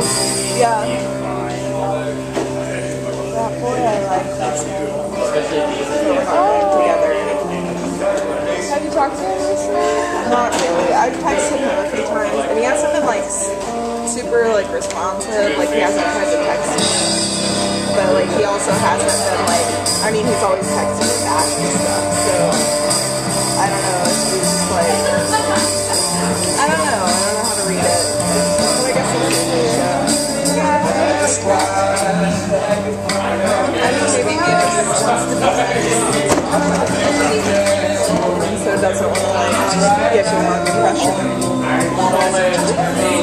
Yeah. That boy I like. Oh. Together. Have you talked to him recently? Not really. I've texted him a few times, and he hasn't been like super like responsive. Like he hasn't tried to text me, but like he also hasn't been like. I mean, he's always texting me back and stuff. So I don't know. If he's just like. I don't know how to read it. But I guess it's yeah. I mean, maybe he just wants to be nice. So it doesn't want to like give him more impression.